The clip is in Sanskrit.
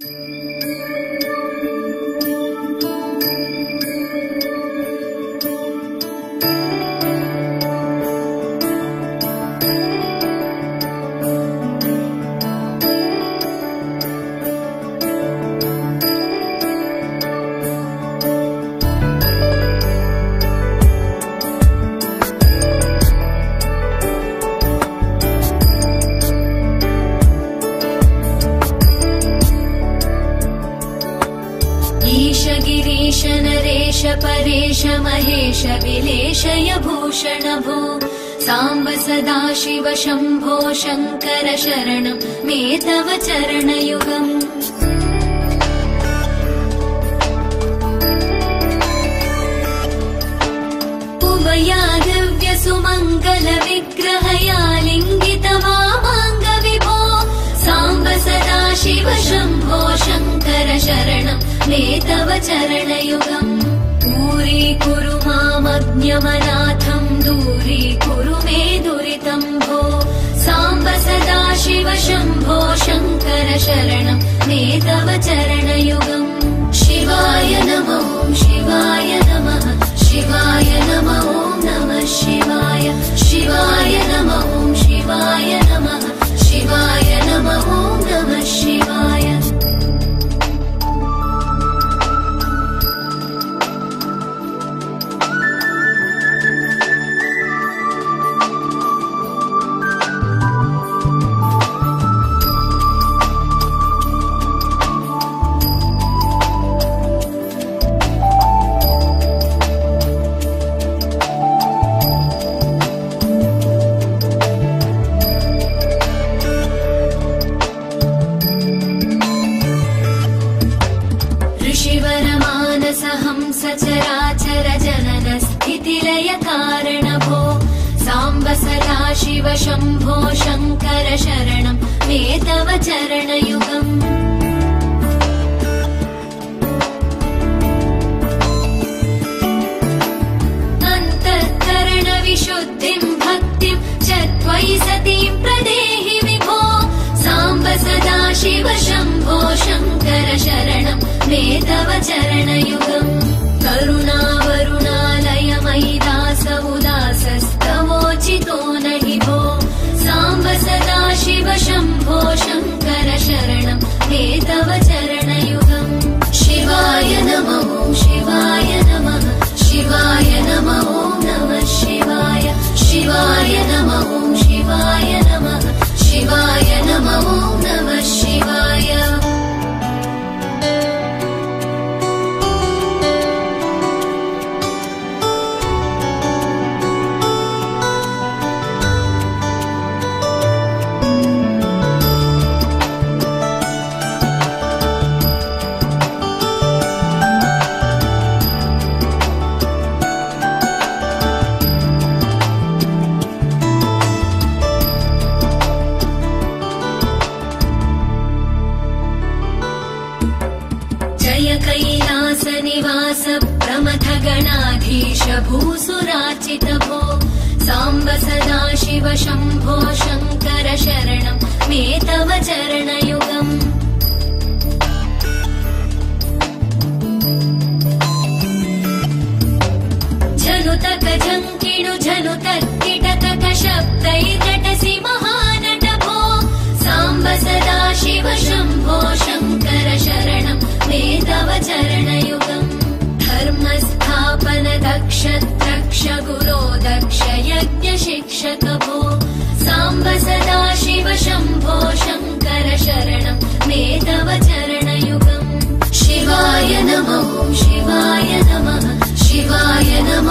गिरीश नरेश परेश महेश विलेशय भूषण भो साम्ब सदाशिव शम्भो शङ्कर शरणं मे तव चरणयुगम् उमया दिव्य सुमङ्गल विग्रहया लिङ्गित वामाङ्ग विभो साम्ब सदाशिव शम्भो शङ्कर शरणं मे तव चरणयुगम् दूरीकुरु मामज्ञमनाथं दूरीकुरु मे दुरितं भो साम्ब सदाशिव शम्भो शङ्कर शरणं मे तव चरणयुगम् शिवाय नमः शिवाय नमः शिवाय नमः नमः शिवाय शिवाय नमः शिवाय नमः शिवाय नमः नमः शिवाय सचराचर जनन स्थितिलय कारण भो साम्ब सदाशिव शम्भो शङ्कर शरणं मे तव चरणयुगम् अन्तःकरण विशुद्धिं भक्तिं च त्वयि सतीं प्रदेहि विभो साम्ब सदाशिव शम्भो शङ्कर शरणं मे तव चरणयुगम् करुणावरुणालय मयि दास उदासस्तवोचितो नहि भो साम्ब सदाशिव शम्भो शङ्कर शरणं मे तव चरणयुगम् शिवाय नमः शिवाय नमः शिवाय नमः नमः शिवाय शिवाय नमः शिवाय नमः शिवाय नमः नमः शिवाय कैलास निवास प्रमथ गणाधीश भूसुरार्चित भो साम्ब सदाशिव शम्भो शङ्कर शरणं मे तव चरणयुगम् झनुतक झङ्किणु झनुतक किटतक शब्दैर्नटसि महानट भो साम्ब सदाशिव शम्भो शङ्कर शरणं मे तव चरणयुगम् धर्मस्थापन दक्ष द्रक्ष गुरो दक्ष यज्ञ शिक्षक भो साम्ब सदाशिव शम्भो शङ्कर शरणं मे तव चरणयुगम् शिवाय नमः शिवाय नमः शिवाय नमः